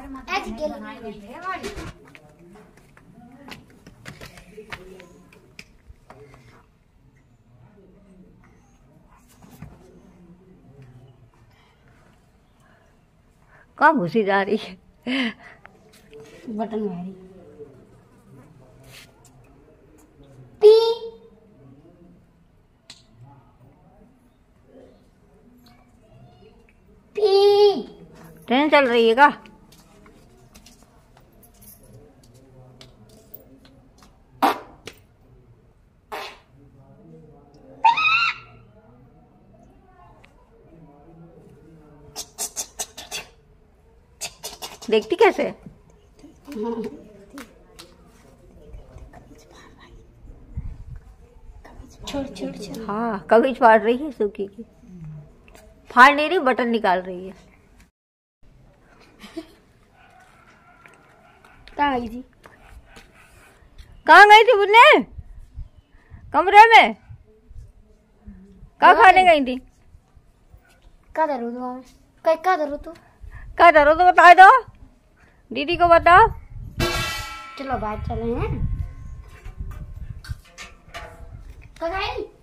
कहाँ घुसी जा रही है? बटन मारी पी पी। ट्रेन चल रही है का? देखती कैसे? छोड़ छोड़ छोड़। हाँ कभी फाड़ रही है सूखी की। फाड़ नहीं रही, बटन निकाल रही है। कहाँ गई थी? कहाँ गई थी बुन्ने? कमरे में? कहाँ खाने गई थी? कहाँ धरो तू? कहाँ धरो तू? कहाँ धरो तो बता दो, दीदी को बताओ। चलो बाहर चले हैं। कहाँ गई?